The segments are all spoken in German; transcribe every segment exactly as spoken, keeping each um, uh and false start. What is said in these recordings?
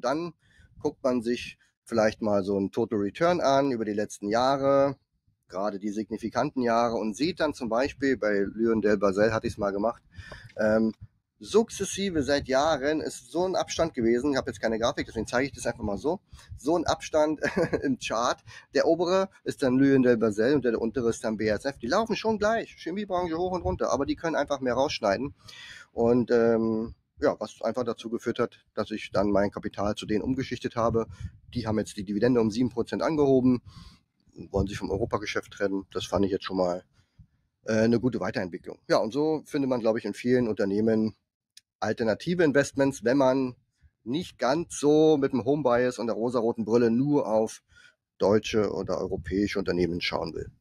Und dann guckt man sich vielleicht mal so einen Total Return an über die letzten Jahre, gerade die signifikanten Jahre, und sieht dann zum Beispiel, bei LyondellBasell hatte ich es mal gemacht, ähm, sukzessive seit Jahren ist so ein Abstand gewesen, ich habe jetzt keine Grafik, deswegen zeige ich das einfach mal so, so ein Abstand im Chart. Der obere ist dann LyondellBasell und der untere ist dann B A S F. Die laufen schon gleich, Chemiebranche hoch und runter, aber die können einfach mehr rausschneiden. Und ähm, ja, was einfach dazu geführt hat, dass ich dann mein Kapital zu denen umgeschichtet habe. Die haben jetzt die Dividende um sieben Prozent angehoben, wollen sich vom Europageschäft trennen. Das fand ich jetzt schon mal äh, eine gute Weiterentwicklung. Ja, und so findet man, glaube ich, in vielen Unternehmen alternative Investments, wenn man nicht ganz so mit dem Home-Bias und der rosaroten Brille nur auf deutsche oder europäische Unternehmen schauen will.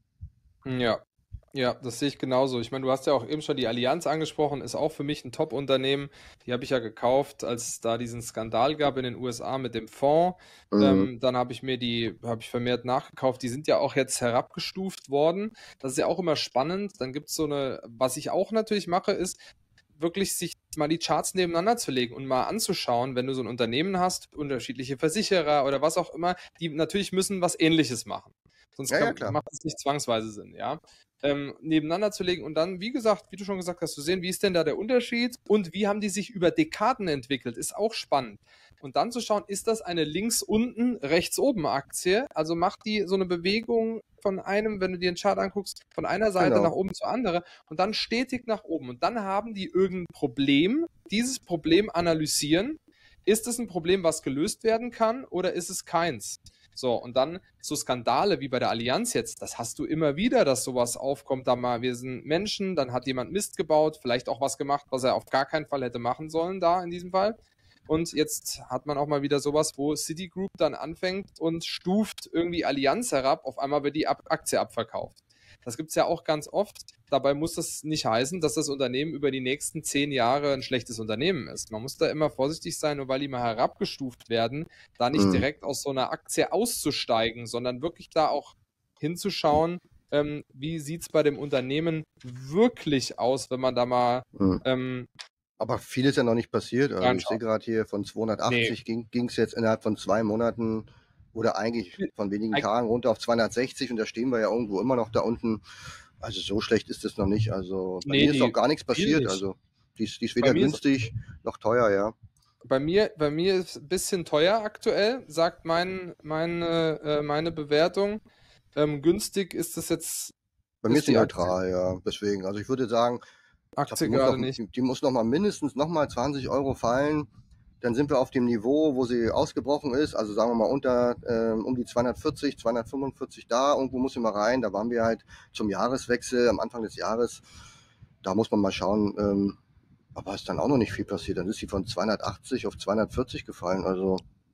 Ja, ja, das sehe ich genauso. Ich meine, du hast ja auch eben schon die Allianz angesprochen, ist auch für mich ein Top-Unternehmen. Die habe ich ja gekauft, als es da diesen Skandal gab in den U S A mit dem Fonds. Mhm. Ähm, dann habe ich mir die, habe ich vermehrt nachgekauft. Die sind ja auch jetzt herabgestuft worden. Das ist ja auch immer spannend. Dann gibt es so eine, was ich auch natürlich mache, ist wirklich sich mal die Charts nebeneinander zu legen und mal anzuschauen, wenn du so ein Unternehmen hast, unterschiedliche Versicherer oder was auch immer, die natürlich müssen was Ähnliches machen. Sonst Ja, ja, kann, klar. macht es nicht zwangsweise Sinn, ja. Ähm, nebeneinander zu legen und dann, wie gesagt, wie du schon gesagt hast, zu sehen, wie ist denn da der Unterschied und wie haben die sich über Dekaden entwickelt, ist auch spannend. Und dann zu schauen, ist das eine links unten, rechts oben Aktie? Also macht die so eine Bewegung von einem, wenn du dir den Chart anguckst, von einer Seite Genau. nach oben zur anderen und dann stetig nach oben. Und dann haben die irgendein Problem, dieses Problem analysieren. Ist es ein Problem, was gelöst werden kann oder ist es keins? So, und dann so Skandale wie bei der Allianz jetzt, das hast du immer wieder, dass sowas aufkommt, da mal, wir sind Menschen, dann hat jemand Mist gebaut, vielleicht auch was gemacht, was er auf gar keinen Fall hätte machen sollen da in diesem Fall. Und jetzt hat man auch mal wieder sowas, wo Citigroup dann anfängt und stuft irgendwie Allianz herab, auf einmal wird die Aktie abverkauft. Das gibt es ja auch ganz oft. Dabei muss das nicht heißen, dass das Unternehmen über die nächsten zehn Jahre ein schlechtes Unternehmen ist. Man muss da immer vorsichtig sein, nur weil die mal herabgestuft werden, da nicht Mhm. direkt aus so einer Aktie auszusteigen, sondern wirklich da auch hinzuschauen, ähm, wie sieht es bei dem Unternehmen wirklich aus, wenn man da mal Mhm. ähm, Aber viel ist ja noch nicht passiert. Also ich sehe reinschaut. gerade hier von zweihundertachtzig Nee. ging es jetzt innerhalb von zwei Monaten oder eigentlich von wenigen Eig- Tagen runter auf zweihundertsechzig und da stehen wir ja irgendwo immer noch da unten. Also so schlecht ist es noch nicht. Also bei Nee, mir ist die auch gar nichts viel passiert. nicht. Also die ist, die ist Bei weder mir ist günstig noch teuer, ja. Bei mir, bei mir ist ein bisschen teuer aktuell, sagt mein, meine, äh, meine Bewertung. Ähm, günstig ist es jetzt, Bei mir ist ist sie die Aktie, neutral, ja. Deswegen, also ich würde sagen, ich glaube, die Aktie muss noch, gerade nicht. die, die muss noch mal mindestens noch mal zwanzig Euro fallen. Dann sind wir auf dem Niveau, wo sie ausgebrochen ist. Also sagen wir mal unter ähm, um die zweihundertvierzig, zweihundertfünfundvierzig da. Irgendwo muss sie mal rein. Da waren wir halt zum Jahreswechsel, am Anfang des Jahres. Da muss man mal schauen. Ähm, aber ist dann auch noch nicht viel passiert. Dann ist sie von zweihundertachtzig auf zweihundertvierzig gefallen. Also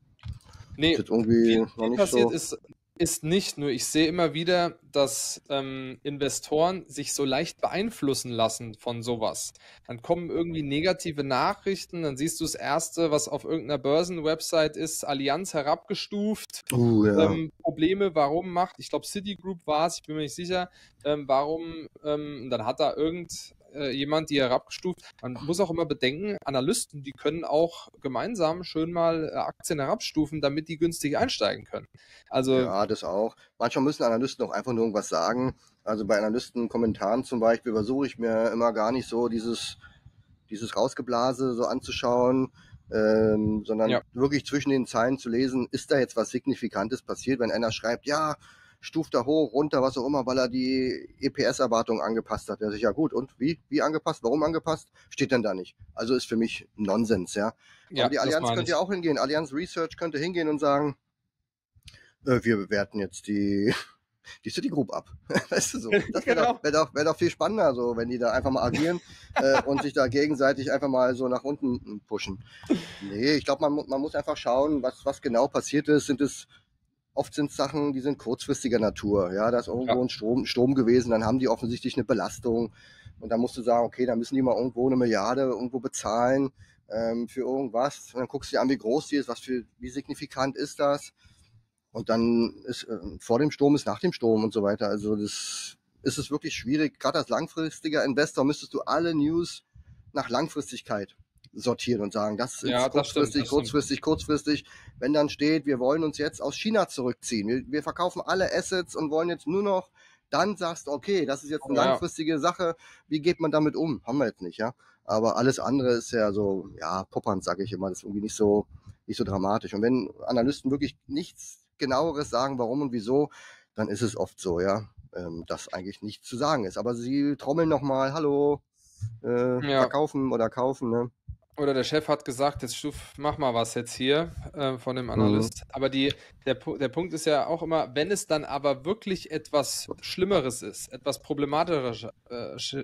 ist Nee, jetzt irgendwie viel, noch viel nicht passiert so. ist, ist nicht. Nur ich sehe immer wieder, dass ähm, Investoren sich so leicht beeinflussen lassen von sowas. Dann kommen irgendwie negative Nachrichten, dann siehst du das Erste, was auf irgendeiner Börsenwebsite ist, Allianz herabgestuft. Uh, ja. Ähm, Probleme, warum macht, ich glaube Citigroup war es, ich bin mir nicht sicher, ähm, warum, ähm, und dann hat da irgend äh, jemand die herabgestuft. Man muss auch immer bedenken, Analysten, die können auch gemeinsam schön mal äh, Aktien herabstufen, damit die günstig einsteigen können. Also, Ja, das auch. Manchmal müssen Analysten auch einfach nur irgendwas sagen. Also bei Analysten-Kommentaren zum Beispiel versuche ich mir immer gar nicht so dieses, dieses Rausgeblase so anzuschauen, ähm, sondern ja, wirklich zwischen den Zeilen zu lesen, ist da jetzt was Signifikantes passiert, wenn einer schreibt, ja, stuft da hoch, runter, was auch immer, weil er die E P S-Erwartung angepasst hat. Ja, sicher, gut. Und wie? Wie angepasst? Warum angepasst? Steht denn da nicht. Also ist für mich Nonsens, ja. Aber ja, die das Allianz meine könnte ja ich. auch hingehen. Allianz Research könnte hingehen und sagen, äh, wir bewerten jetzt die, die Citigroup ab. Weißt du so? Das wäre Genau. doch, wär doch, wär doch viel spannender, so, wenn die da einfach mal agieren äh, und sich da gegenseitig einfach mal so nach unten pushen. Nee, ich glaube, man, mu- man muss einfach schauen, was, was genau passiert ist. Sind es, oft sind es Sachen, die sind kurzfristiger Natur. Ja, da ist Ja, irgendwo ein Strom, Strom gewesen, dann haben die offensichtlich eine Belastung. Und dann musst du sagen, okay, dann müssen die mal irgendwo eine Milliarde irgendwo bezahlen ähm, für irgendwas. Und dann guckst du dir an, wie groß die ist, was für, wie signifikant ist das. Und dann ist äh, vor dem Sturm ist nach dem Sturm und so weiter. Also das ist es wirklich schwierig. Gerade als langfristiger Investor müsstest du alle News nach Langfristigkeit sortieren und sagen, das ist Ja, das stimmt, kurzfristig, das stimmt. kurzfristig, kurzfristig. Wenn dann steht, wir wollen uns jetzt aus China zurückziehen, wir, wir verkaufen alle Assets und wollen jetzt nur noch, dann sagst du, okay, das ist jetzt eine Ja. langfristige Sache, wie geht man damit um? Haben wir jetzt nicht, ja. Aber alles andere ist ja so, ja, poppernd, sage ich immer, das ist irgendwie nicht so, nicht so dramatisch. Und wenn Analysten wirklich nichts Genaueres sagen, warum und wieso, dann ist es oft so, ja, ähm, dass eigentlich nichts zu sagen ist. Aber sie trommeln nochmal, hallo, äh, Ja. verkaufen oder kaufen, ne? Oder der Chef hat gesagt, jetzt Stuf, mach mal was jetzt hier äh, von dem Analyst. Mhm. Aber die, der, der Punkt ist ja auch immer, wenn es dann aber wirklich etwas Schlimmeres ist, etwas Problematischeres, äh,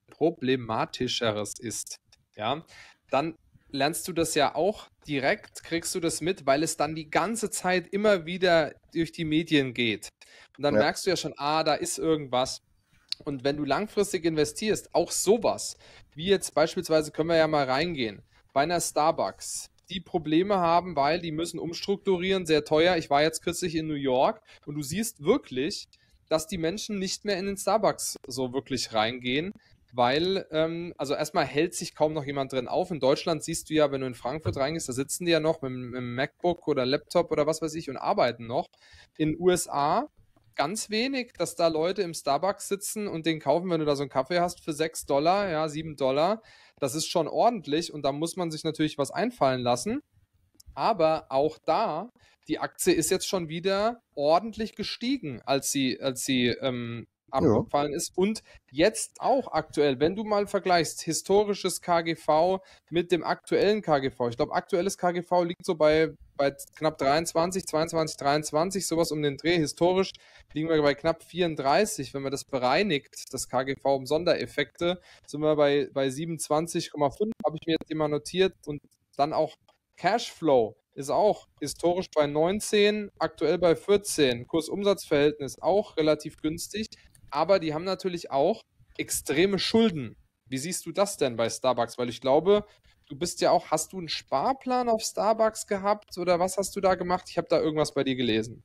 Problematischeres ist, ja, dann lernst du das ja auch direkt, kriegst du das mit, weil es dann die ganze Zeit immer wieder durch die Medien geht. Und dann ja. merkst du ja schon, ah, da ist irgendwas. Und wenn du langfristig investierst, auch sowas, wie jetzt beispielsweise, können wir ja mal reingehen, bei einer Starbucks, die Probleme haben, weil die müssen umstrukturieren, sehr teuer. Ich war jetzt kürzlich in New York und du siehst wirklich, dass die Menschen nicht mehr in den Starbucks so wirklich reingehen, weil, ähm, also erstmal hält sich kaum noch jemand drin auf. In Deutschland siehst du ja, wenn du in Frankfurt reingehst, da sitzen die ja noch mit, mit einem MacBook oder Laptop oder was weiß ich und arbeiten noch. In den U S A ganz wenig, dass da Leute im Starbucks sitzen und den kaufen, wenn du da so einen Kaffee hast für sechs Dollar, ja, sieben Dollar. Das ist schon ordentlich und da muss man sich natürlich was einfallen lassen. Aber auch da, die Aktie ist jetzt schon wieder ordentlich gestiegen, als sie, als sie ähm, abgefallen ja. ist. Und jetzt auch aktuell, wenn du mal vergleichst, historisches K G V mit dem aktuellen K G V. Ich glaube, aktuelles K G V liegt so bei, bei knapp dreiundzwanzig, zweiundzwanzig, dreiundzwanzig, sowas um den Dreh. Historisch liegen wir bei knapp vierunddreißig. Wenn man das bereinigt, das K G V um Sondereffekte, sind wir bei, bei siebenundzwanzig Komma fünf, habe ich mir jetzt immer notiert. Und dann auch Cashflow ist auch historisch bei neunzehn, aktuell bei vierzehn. Kurs-Umsatz-Verhältnis auch relativ günstig. Aber die haben natürlich auch extreme Schulden. Wie siehst du das denn bei Starbucks? Weil ich glaube, du bist ja auch, hast du einen Sparplan auf Starbucks gehabt oder was hast du da gemacht? Ich habe da irgendwas bei dir gelesen.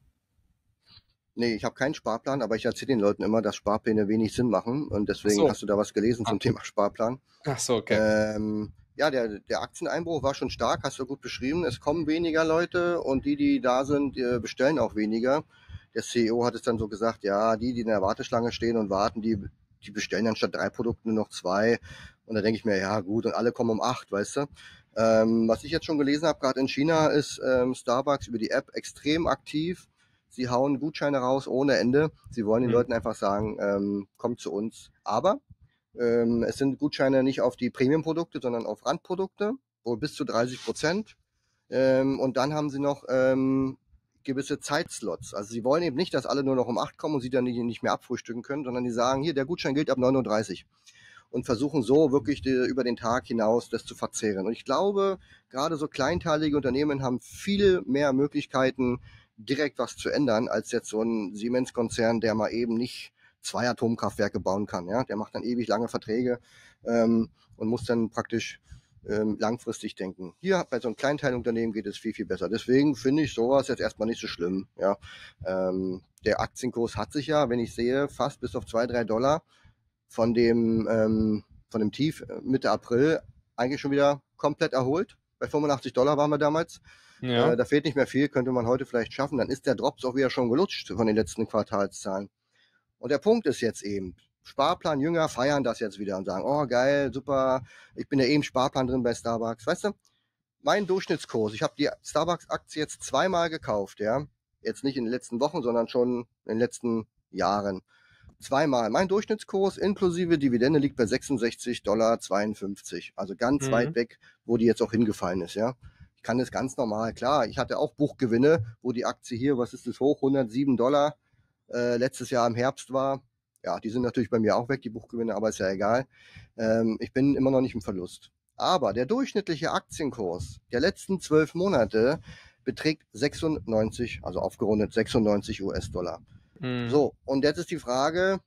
Nee, ich habe keinen Sparplan, aber ich erzähle den Leuten immer, dass Sparpläne wenig Sinn machen und deswegen so. Hast du da was gelesen zum ah. Thema Sparplan. Ach so, okay. Ähm, ja, der, der Aktieneinbruch war schon stark, hast du gut beschrieben. Es kommen weniger Leute und die, die da sind, die bestellen auch weniger. Der C E O hat es dann so gesagt, ja, die, die in der Warteschlange stehen und warten, die, die bestellen dann statt drei Produkten nur noch zwei. Und da denke ich mir, ja gut, und alle kommen um acht, weißt du. Ähm, was ich jetzt schon gelesen habe, gerade in China, ist ähm, Starbucks über die App extrem aktiv. Sie hauen Gutscheine raus ohne Ende. Sie wollen den mhm. Leuten einfach sagen, ähm, kommt zu uns. Aber ähm, es sind Gutscheine nicht auf die Premium-Produkte, sondern auf Randprodukte, wohl bis zu dreißig Prozent. Ähm, und dann haben sie noch ähm, gewisse Zeitslots. Also sie wollen eben nicht, dass alle nur noch um acht kommen und sie dann nicht, nicht mehr abfrühstücken können, sondern die sagen, hier, der Gutschein gilt ab neun Uhr dreißig und versuchen so wirklich die, über den Tag hinaus das zu verzehren. Und ich glaube, gerade so kleinteilige Unternehmen haben viel mehr Möglichkeiten, direkt was zu ändern, als jetzt so ein Siemens-Konzern, der mal eben nicht zwei Atomkraftwerke bauen kann. Ja? Der macht dann ewig lange Verträge ähm, und muss dann praktisch ähm, langfristig denken. Hier bei so einem Kleinteilunternehmen geht es viel, viel besser. Deswegen finde ich sowas jetzt erstmal nicht so schlimm. Ja? Ähm, der Aktienkurs hat sich ja, wenn ich sehe, fast bis auf zwei, drei Dollar von dem, ähm, von dem Tief Mitte April eigentlich schon wieder komplett erholt. Bei fünfundachtzig Dollar waren wir damals. Ja. Äh, da fehlt nicht mehr viel, könnte man heute vielleicht schaffen. Dann ist der Drops auch wieder schon gelutscht von den letzten Quartalszahlen. Und der Punkt ist jetzt eben, Sparplan Jünger feiern das jetzt wieder und sagen, oh geil, super, ich bin ja eben Sparplan drin bei Starbucks. Weißt du, mein Durchschnittskurs, ich habe die Starbucks-Aktie jetzt zweimal gekauft, ja. Jetzt nicht in den letzten Wochen, sondern schon in den letzten Jahren. Zweimal. Mein Durchschnittskurs inklusive Dividende liegt bei sechsundsechzig Komma zweiundfünfzig Dollar. Also ganz mhm. weit weg, wo die jetzt auch hingefallen ist, ja. Ich kann das ganz normal, klar, ich hatte auch Buchgewinne, wo die Aktie hier, was ist das, hoch, hundertsieben Dollar äh, letztes Jahr im Herbst war. Ja, die sind natürlich bei mir auch weg, die Buchgewinne, aber ist ja egal. Ähm, ich bin immer noch nicht im Verlust. Aber der durchschnittliche Aktienkurs der letzten zwölf Monate beträgt sechsundneunzig, also aufgerundet sechsundneunzig US-Dollar. Mhm. So, und jetzt ist die Frage,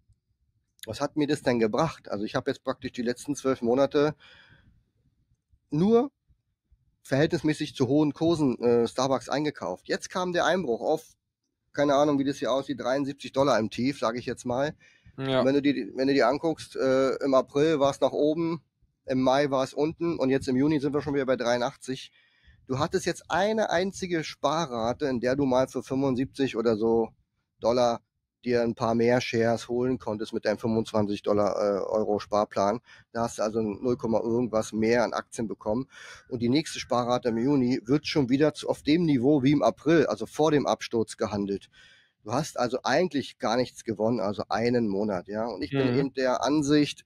was hat mir das denn gebracht? Also ich habe jetzt praktisch die letzten zwölf Monate nur verhältnismäßig zu hohen Kursen äh, Starbucks eingekauft. Jetzt kam der Einbruch auf, keine Ahnung, wie das hier aussieht, dreiundsiebzig Dollar im Tief, sage ich jetzt mal. Ja. Wenn du die, wenn du die anguckst, äh, im April war es nach oben im Mai war es unten und jetzt im Juni sind wir schon wieder bei dreiundachtzig. Du hattest jetzt eine einzige Sparrate, in der du mal für fünfundsiebzig oder so Dollar dir ein paar mehr Shares holen konntest mit deinem fünfundzwanzig Dollar äh, Euro Sparplan. Da hast du also null, irgendwas mehr an Aktien bekommen. Und die nächste Sparrate im Juni wird schon wieder zu, auf dem Niveau wie im April, also vor dem Absturz gehandelt. Du hast also eigentlich gar nichts gewonnen, also einen Monat, ja. Und ich bin Mhm. eben der Ansicht,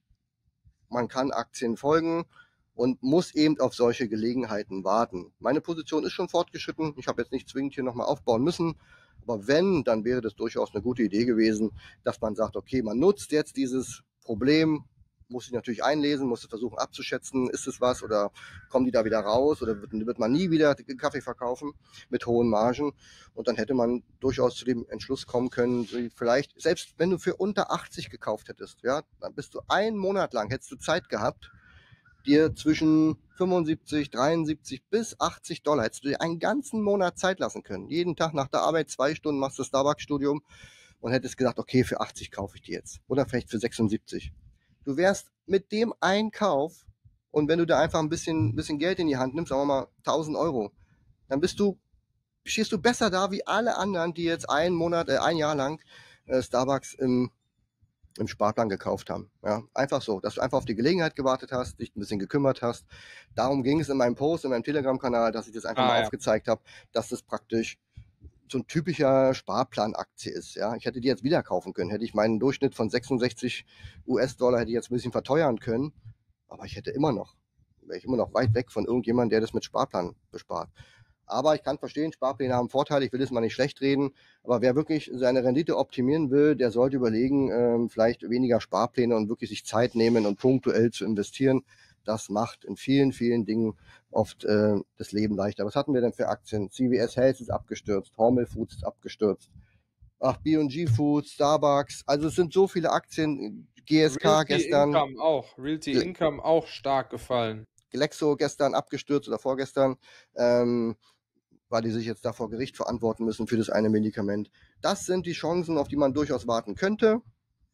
man kann Aktien folgen und muss eben auf solche Gelegenheiten warten. Meine Position ist schon fortgeschritten. Ich habe jetzt nicht zwingend hier nochmal aufbauen müssen. Aber wenn, dann wäre das durchaus eine gute Idee gewesen, dass man sagt, okay, man nutzt jetzt dieses Problem, muss sich natürlich einlesen, muss versuchen abzuschätzen, ist es was oder kommen die da wieder raus oder wird, wird man nie wieder Kaffee verkaufen mit hohen Margen. Und dann hätte man durchaus zu dem Entschluss kommen können, vielleicht, selbst wenn du für unter achtzig gekauft hättest, ja, dann bist du einen Monat lang, hättest du Zeit gehabt, dir zwischen fünfundsiebzig, dreiundsiebzig bis achtzig Dollar, hättest du dir einen ganzen Monat Zeit lassen können. Jeden Tag nach der Arbeit zwei Stunden machst du Starbucks-Studium und hättest gesagt, okay, für achtzig kaufe ich die jetzt. Oder vielleicht für sechsundsiebzig. Du wärst mit dem Einkauf und wenn du da einfach ein bisschen, bisschen Geld in die Hand nimmst, sagen wir mal tausend Euro, dann bist du, stehst du besser da wie alle anderen, die jetzt einen Monat, äh, ein Jahr lang äh, Starbucks im im Sparplan gekauft haben. Ja, einfach so, dass du einfach auf die Gelegenheit gewartet hast, dich ein bisschen gekümmert hast. Darum ging es in meinem Post, in meinem Telegram-Kanal, dass ich das einfach Ah, mal ja. aufgezeigt habe, dass das praktisch so ein typischer Sparplanaktie ist. Ja, ich hätte die jetzt wieder kaufen können, hätte ich meinen Durchschnitt von sechsundsechzig US-Dollar hätte ich jetzt ein bisschen verteuern können, aber ich hätte immer noch, wäre ich immer noch weit weg von irgendjemandem, der das mit Sparplan bespart. Aber ich kann verstehen, Sparpläne haben Vorteile, ich will es mal nicht schlecht reden, aber wer wirklich seine Rendite optimieren will, der sollte überlegen, ähm, vielleicht weniger Sparpläne und wirklich sich Zeit nehmen und punktuell zu investieren. Das macht in vielen, vielen Dingen oft äh, das Leben leichter. Was hatten wir denn für Aktien? C V S Health ist abgestürzt, Hormel Foods ist abgestürzt. Ach, B und G Foods, Starbucks, also es sind so viele Aktien, G S K Realty gestern, Income auch. Realty Income auch stark gefallen. Glaxo gestern abgestürzt oder vorgestern. Ähm, weil die sich jetzt da vor Gericht verantworten müssen für das eine Medikament. Das sind die Chancen, auf die man durchaus warten könnte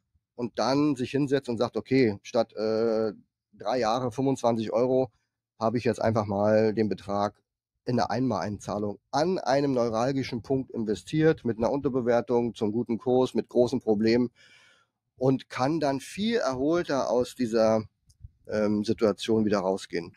und dann sich hinsetzt und sagt, okay, statt äh, drei Jahre fünfundzwanzig Euro habe ich jetzt einfach mal den Betrag in eine Einmaleinzahlung an einem neuralgischen Punkt investiert, mit einer Unterbewertung zum guten Kurs, mit großen Problemen und kann dann viel erholter aus dieser ähm, Situation wieder rausgehen.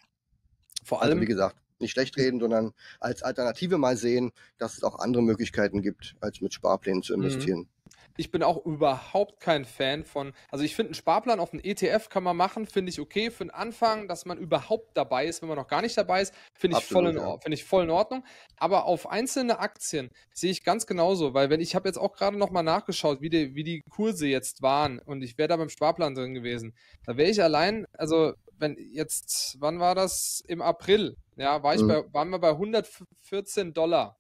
Vor Also wie allem, gesagt, nicht schlecht reden, sondern als Alternative mal sehen, dass es auch andere Möglichkeiten gibt, als mit Sparplänen zu Mhm. investieren. ich bin auch überhaupt kein Fan von, also ich finde einen Sparplan auf einen E T F kann man machen, finde ich okay für den Anfang, dass man überhaupt dabei ist, wenn man noch gar nicht dabei ist, finde ich, voll Absolut, in, ja. Or- finde ich voll in Ordnung. Aber auf einzelne Aktien sehe ich ganz genauso, weil wenn ich habe jetzt auch gerade noch mal nachgeschaut, wie die, wie die Kurse jetzt waren und ich wäre da beim Sparplan drin gewesen, da wäre ich allein, also wenn jetzt, wann war das? Im April, ja, war ich Mhm. bei, waren wir bei hundertvierzehn Dollar.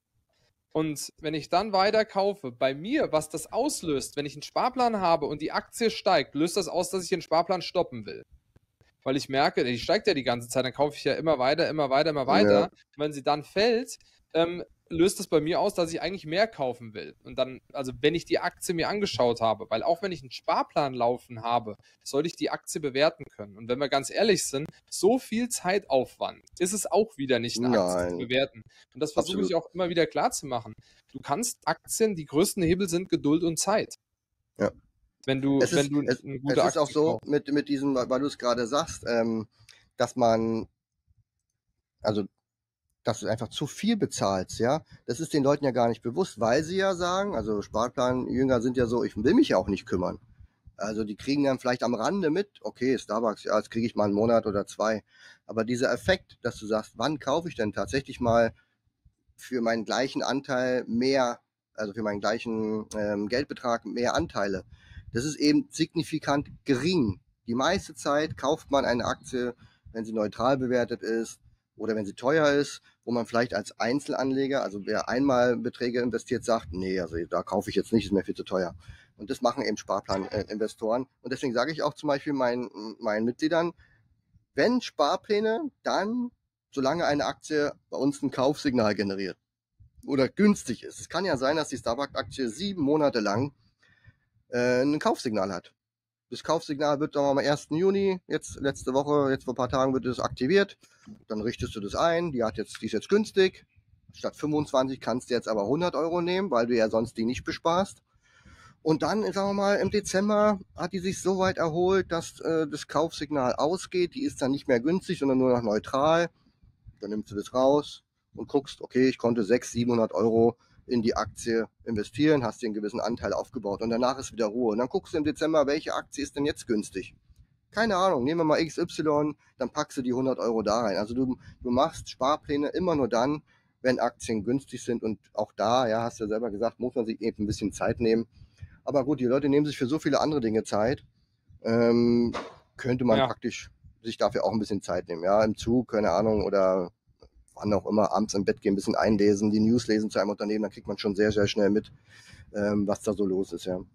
Und wenn ich dann weiter kaufe, bei mir, was das auslöst, wenn ich einen Sparplan habe und die Aktie steigt, löst das aus, dass ich den Sparplan stoppen will. Weil ich merke, die steigt ja die ganze Zeit, dann kaufe ich ja immer weiter, immer weiter, immer weiter. Ja. Und wenn sie dann fällt, ähm, löst das bei mir aus, dass ich eigentlich mehr kaufen will. Und dann, also wenn ich die Aktie mir angeschaut habe, weil auch wenn ich einen Sparplan laufen habe, sollte ich die Aktie bewerten können. Und wenn wir ganz ehrlich sind, so viel Zeitaufwand ist es auch wieder nicht, eine Aktie zu Nein. bewerten. Und das versuche ich Absolut. auch immer wieder klar zu machen. Du kannst Aktien, die größten Hebel sind Geduld und Zeit. Ja. Wenn du, Es wenn ist, du es, eine es gute ist auch Aktie so kaufst. mit, mit diesem, weil du es gerade sagst, ähm, dass man, also dass du einfach zu viel bezahlst, ja. Das ist den Leuten ja gar nicht bewusst, weil sie ja sagen, also Sparplanjünger sind ja so, ich will mich ja auch nicht kümmern. Also die kriegen dann vielleicht am Rande mit, okay, Starbucks, ja, jetzt kriege ich mal einen Monat oder zwei. Aber dieser Effekt, dass du sagst, wann kaufe ich denn tatsächlich mal für meinen gleichen Anteil mehr, also für meinen gleichen ähm, Geldbetrag mehr Anteile, das ist eben signifikant gering. Die meiste Zeit kauft man eine Aktie, wenn sie neutral bewertet ist oder wenn sie teuer ist, wo man vielleicht als Einzelanleger, also wer einmal Beträge investiert, sagt, nee, also da kaufe ich jetzt nicht, ist mir viel zu teuer. Und das machen eben Sparplaninvestoren. Und deswegen sage ich auch zum Beispiel meinen, meinen Mitgliedern, wenn Sparpläne, dann solange eine Aktie bei uns ein Kaufsignal generiert oder günstig ist. Es kann ja sein, dass die Starbucks-Aktie sieben Monate lang äh, ein Kaufsignal hat. Das Kaufsignal wird, sagen wir mal, ersten Juni, jetzt letzte Woche, jetzt vor ein paar Tagen wird es aktiviert. Dann richtest du das ein, die, hat jetzt, die ist jetzt günstig. Statt fünfundzwanzig kannst du jetzt aber hundert Euro nehmen, weil du ja sonst die nicht besparst. Und dann, sagen wir mal, im Dezember hat die sich so weit erholt, dass äh, das Kaufsignal ausgeht. Die ist dann nicht mehr günstig, sondern nur noch neutral. Dann nimmst du das raus und guckst, okay, ich konnte sechshundert, siebenhundert Euro in die Aktie investieren, hast dir einen gewissen Anteil aufgebaut und danach ist wieder Ruhe. Und dann guckst du im Dezember, welche Aktie ist denn jetzt günstig? Keine Ahnung, nehmen wir mal X Y, dann packst du die hundert Euro da rein. Also du, du machst Sparpläne immer nur dann, wenn Aktien günstig sind und auch da, ja, hast du ja selber gesagt, muss man sich eben ein bisschen Zeit nehmen. Aber gut, die Leute nehmen sich für so viele andere Dinge Zeit, ähm, könnte man Ja. praktisch sich dafür auch ein bisschen Zeit nehmen. Ja, im Zug, keine Ahnung, oder wann auch immer, abends im Bett gehen, ein bisschen einlesen, die News lesen zu einem Unternehmen, dann kriegt man schon sehr, sehr schnell mit, ähm, was da so los ist, ja.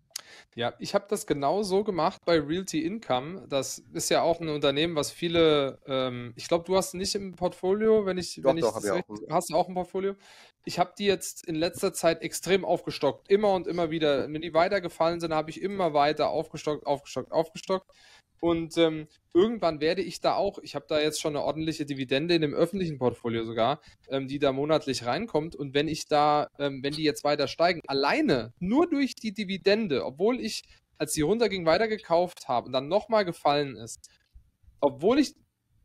Ja, ich habe das genau so gemacht bei Realty Income. Das ist ja auch ein Unternehmen, was viele, ähm, ich glaube, du hast nicht im Portfolio, wenn ich, Doch, wenn ich doch, habe das ich recht, auch. hast du auch ein Portfolio? Ich habe die jetzt in letzter Zeit extrem aufgestockt, immer und immer wieder. Wenn die weitergefallen sind, habe ich immer weiter aufgestockt, aufgestockt, aufgestockt. Und ähm, irgendwann werde ich da auch, ich habe da jetzt schon eine ordentliche Dividende in dem öffentlichen Portfolio sogar, ähm, die da monatlich reinkommt. Und wenn ich da, ähm, wenn die jetzt weiter steigen, alleine nur durch die Dividende, obwohl ich, als die runterging, weitergekauft habe und dann nochmal gefallen ist, obwohl ich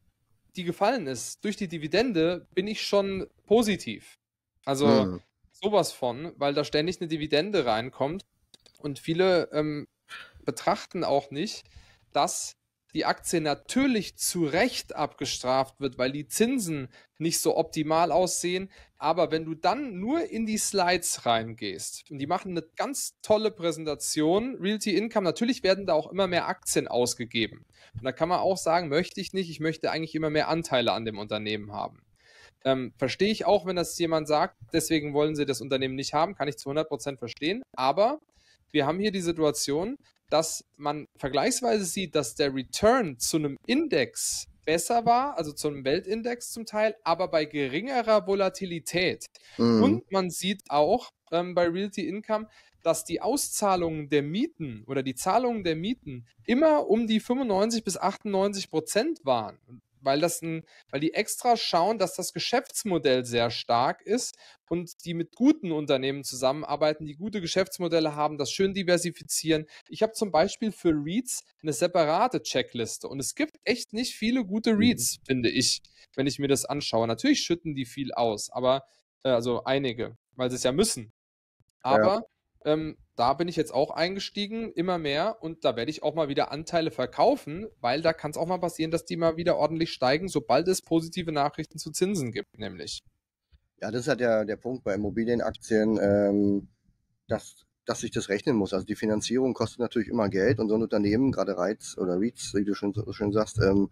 die gefallen ist durch die Dividende, bin ich schon positiv. Also Hm. sowas von, weil da ständig eine Dividende reinkommt. Und viele ähm, betrachten auch nicht, dass die Aktie natürlich zu Recht abgestraft wird, weil die Zinsen nicht so optimal aussehen. Aber wenn du dann nur in die Slides reingehst und die machen eine ganz tolle Präsentation, Realty Income, natürlich werden da auch immer mehr Aktien ausgegeben. Und da kann man auch sagen, möchte ich nicht, ich möchte eigentlich immer mehr Anteile an dem Unternehmen haben. Ähm, verstehe ich auch, wenn das jemand sagt, deswegen wollen sie das Unternehmen nicht haben, kann ich zu hundert Prozent verstehen. Aber wir haben hier die Situation, dass man vergleichsweise sieht, dass der Return zu einem Index besser war, also zu einem Weltindex zum Teil, aber bei geringerer Volatilität. Hm. Und man sieht auch ähm, bei Realty Income, dass die Auszahlungen der Mieten oder die Zahlungen der Mieten immer um die fünfundneunzig bis achtundneunzig Prozent waren. Weil, das ein, weil die extra schauen, dass das Geschäftsmodell sehr stark ist und die mit guten Unternehmen zusammenarbeiten, die gute Geschäftsmodelle haben, das schön diversifizieren. Ich habe zum Beispiel für REITs eine separate Checkliste und es gibt echt nicht viele gute REITs, mhm. finde ich, wenn ich mir das anschaue. Natürlich schütten die viel aus, aber äh, also einige, weil sie es ja müssen. Aber ja. Ähm, da bin ich jetzt auch eingestiegen, immer mehr, und da werde ich auch mal wieder Anteile verkaufen, weil da kann es auch mal passieren, dass die mal wieder ordentlich steigen, sobald es positive Nachrichten zu Zinsen gibt, nämlich. Ja, das ist halt der, der Punkt bei Immobilienaktien, ähm, dass, dass sich das rechnen muss. Also die Finanzierung kostet natürlich immer Geld und so ein Unternehmen, gerade REITs oder REITs, wie du schon so schön sagst, ähm,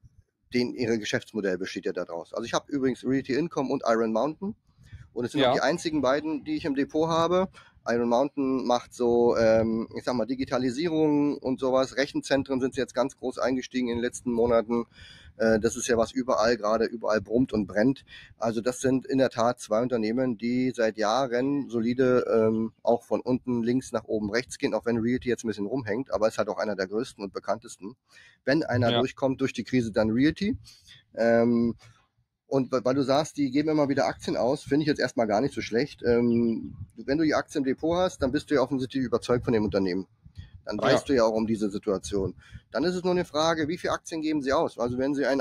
den, ihre Geschäftsmodell besteht ja daraus. Also ich habe übrigens Realty Income und Iron Mountain. Und es sind ja auch die einzigen beiden, die ich im Depot habe. Iron Mountain macht so, ähm, ich sag mal, Digitalisierung und sowas. Rechenzentren sind sie jetzt ganz groß eingestiegen in den letzten Monaten. Äh, das ist ja was überall gerade, überall brummt und brennt. Also das sind in der Tat zwei Unternehmen, die seit Jahren solide ähm, auch von unten links nach oben rechts gehen, auch wenn Realty jetzt ein bisschen rumhängt, aber ist halt auch einer der größten und bekanntesten. Wenn einer ja. durchkommt durch die Krise, dann Realty. Ähm, Und weil du sagst, die geben immer wieder Aktien aus, finde ich jetzt erstmal gar nicht so schlecht. Ähm, wenn du die Aktie im Depot hast, dann bist du ja offensichtlich überzeugt von dem Unternehmen. Dann weißt ja. du ja auch um diese Situation. Dann ist es nur eine Frage, wie viele Aktien geben sie aus? Also wenn sie ein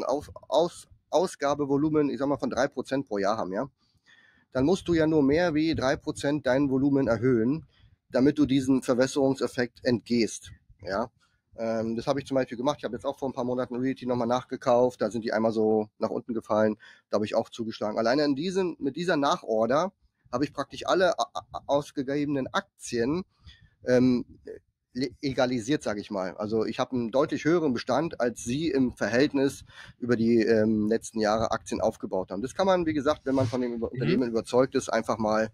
Aktienausgabevolumen, ich sag mal, von drei Prozent pro Jahr haben, ja, dann musst du ja nur mehr wie drei Prozent dein Volumen erhöhen, damit du diesen Verwässerungseffekt entgehst. Ja. Ähm, das habe ich zum Beispiel gemacht. Ich habe jetzt auch vor ein paar Monaten Realty nochmal nachgekauft. Da sind die einmal so nach unten gefallen. Da habe ich auch zugeschlagen. Alleine in diesen, mit dieser Nachorder habe ich praktisch alle ausgegebenen Aktien ähm, egalisiert, sage ich mal. Also ich habe einen deutlich höheren Bestand, als sie im Verhältnis über die ähm, letzten Jahre Aktien aufgebaut haben. Das kann man, wie gesagt, wenn man von dem mhm. Unternehmen überzeugt ist, einfach mal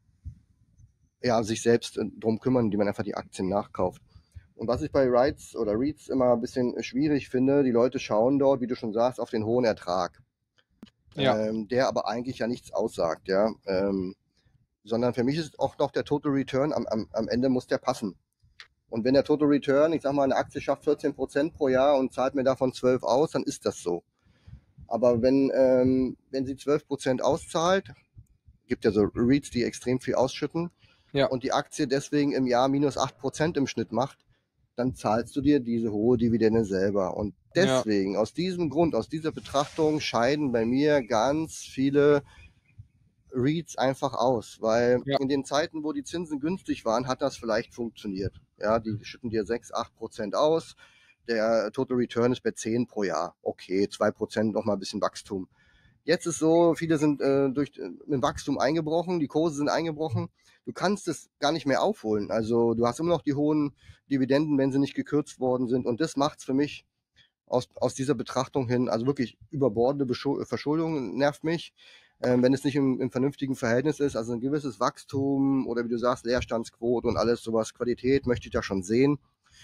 ja, sich selbst drum kümmern, indem man einfach die Aktien nachkauft. Und was ich bei REITs oder REITs immer ein bisschen schwierig finde, die Leute schauen dort, wie du schon sagst, auf den hohen Ertrag, ja. ähm, der aber eigentlich ja nichts aussagt, ja. Ähm, sondern für mich ist auch noch der Total Return, am, am, am Ende muss der passen. Und wenn der Total Return, ich sag mal, eine Aktie schafft vierzehn Prozent pro Jahr und zahlt mir davon zwölf aus, dann ist das so. Aber wenn, ähm, wenn sie zwölf Prozent auszahlt, gibt ja so REITs, die extrem viel ausschütten, Ja. und die Aktie deswegen im Jahr minus acht Prozent im Schnitt macht, dann zahlst du dir diese hohe Dividende selber. Und deswegen, ja. aus diesem Grund, aus dieser Betrachtung scheiden bei mir ganz viele REITs einfach aus, weil ja. in den Zeiten, wo die Zinsen günstig waren, hat das vielleicht funktioniert. Ja, die schütten dir sechs, acht Prozent aus, der Total Return ist bei zehn pro Jahr. Okay, zwei Prozent nochmal ein bisschen Wachstum. Jetzt ist so, viele sind äh, durch äh, mit Wachstum eingebrochen, die Kurse sind eingebrochen. Du kannst es gar nicht mehr aufholen. Also du hast immer noch die hohen Dividenden, wenn sie nicht gekürzt worden sind. Und das macht es für mich aus, aus dieser Betrachtung hin, also wirklich überbordende Verschuldung nervt mich, ähm, wenn es nicht im, im vernünftigen Verhältnis ist. Also ein gewisses Wachstum oder wie du sagst, Leerstandsquote und alles sowas, Qualität möchte ich da schon sehen.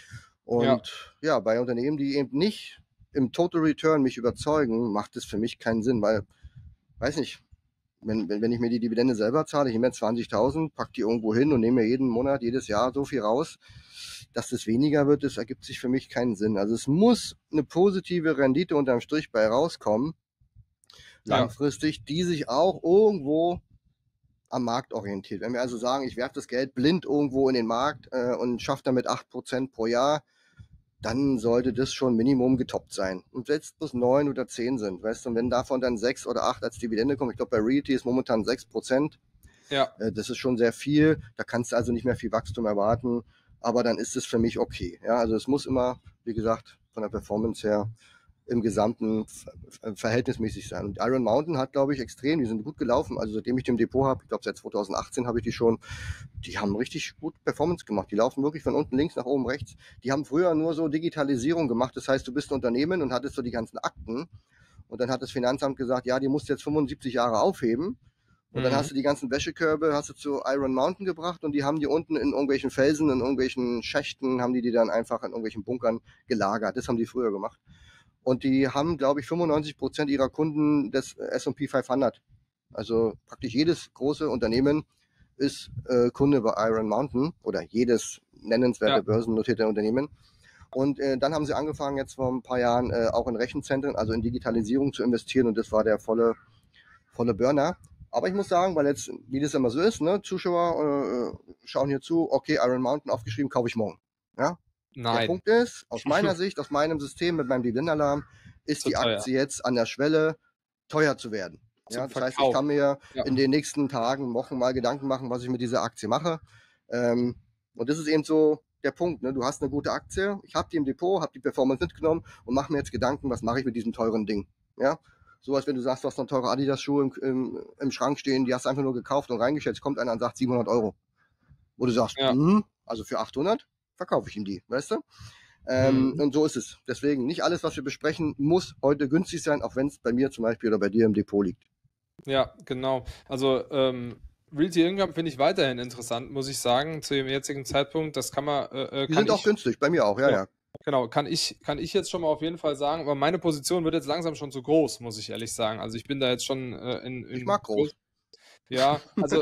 Und ja, ja bei Unternehmen, die eben nicht im Total Return mich überzeugen, macht es für mich keinen Sinn, weil, weiß nicht, wenn, wenn, wenn ich mir die Dividende selber zahle, ich nehme mir zwanzigtausend, pack die irgendwo hin und nehme mir jeden Monat, jedes Jahr so viel raus, dass das weniger wird, das ergibt sich für mich keinen Sinn. Also es muss eine positive Rendite unterm Strich bei rauskommen, langfristig, ja. die sich auch irgendwo am Markt orientiert. Wenn wir also sagen, ich werfe das Geld blind irgendwo in den Markt äh, und schaffe damit acht Prozent pro Jahr, dann sollte das schon Minimum getoppt sein. Und selbst bloß neun oder zehn sind, weißt du, und wenn davon dann sechs oder acht als Dividende kommen, ich glaube bei Realty ist momentan sechs Prozent, ja. äh, das ist schon sehr viel, da kannst du also nicht mehr viel Wachstum erwarten, aber dann ist es für mich okay. Ja, also es muss immer, wie gesagt, von der Performance her im Gesamten verhältnismäßig sein. Und Iron Mountain hat, glaube ich, extrem, die sind gut gelaufen. Also seitdem ich die im Depot habe, ich glaube seit zweitausendachtzehn habe ich die schon, die haben richtig gut Performance gemacht. Die laufen wirklich von unten links nach oben rechts. Die haben früher nur so Digitalisierung gemacht. Das heißt, du bist ein Unternehmen und hattest so die ganzen Akten. Und dann hat das Finanzamt gesagt, ja, die musst du jetzt fünfundsiebzig Jahre aufheben. Und dann mhm. hast du die ganzen Wäschekörbe, hast du zu Iron Mountain gebracht und die haben die unten in irgendwelchen Felsen, in irgendwelchen Schächten, haben die die dann einfach in irgendwelchen Bunkern gelagert. Das haben die früher gemacht. Und die haben, glaube ich, fünfundneunzig Prozent ihrer Kunden des S und P fünfhundert. Also praktisch jedes große Unternehmen ist äh, Kunde bei Iron Mountain oder jedes nennenswerte ja. börsennotierte Unternehmen. Und äh, dann haben sie angefangen, jetzt vor ein paar Jahren äh, auch in Rechenzentren, also in Digitalisierung zu investieren. Und das war der volle, volle Burner. Aber ich muss sagen, weil jetzt, wie das immer so ist, ne, Zuschauer äh, schauen hier zu, okay, Iron Mountain aufgeschrieben, kaufe ich morgen. Ja. Nein. Der Punkt ist, aus meiner Sicht, aus meinem System mit meinem Dividendenalarm, ist zu die teuer. Aktie jetzt an der Schwelle, teuer zu werden. Ja, das Verkauf. heißt, ich kann mir ja. in den nächsten Tagen, Wochen mal Gedanken machen, was ich mit dieser Aktie mache. Ähm, und das ist eben so der Punkt. Ne? Du hast eine gute Aktie, ich habe die im Depot, habe die Performance mitgenommen und mache mir jetzt Gedanken, was mache ich mit diesem teuren Ding. Ja, so als wenn du sagst, du hast noch teure Adidas-Schuhe im, im, im Schrank stehen, die hast du einfach nur gekauft und reingestellt. Jetzt kommt einer und sagt siebenhundert Euro. Wo du sagst, ja. hm, also für achthundert verkaufe ich ihm die, weißt du? Ähm, mhm. Und so ist es. Deswegen, nicht alles, was wir besprechen, muss heute günstig sein, auch wenn es bei mir zum Beispiel oder bei dir im Depot liegt. Ja, genau. Also ähm, Realty Income finde ich weiterhin interessant, muss ich sagen, zu dem jetzigen Zeitpunkt. Das kann man. Äh, kann Die sind ich, auch günstig, bei mir auch, ja, ja. ja. Genau, kann ich, kann ich jetzt schon mal auf jeden Fall sagen, aber meine Position wird jetzt langsam schon zu groß, muss ich ehrlich sagen. Also ich bin da jetzt schon äh, in, in. Ich mag groß. Ja, also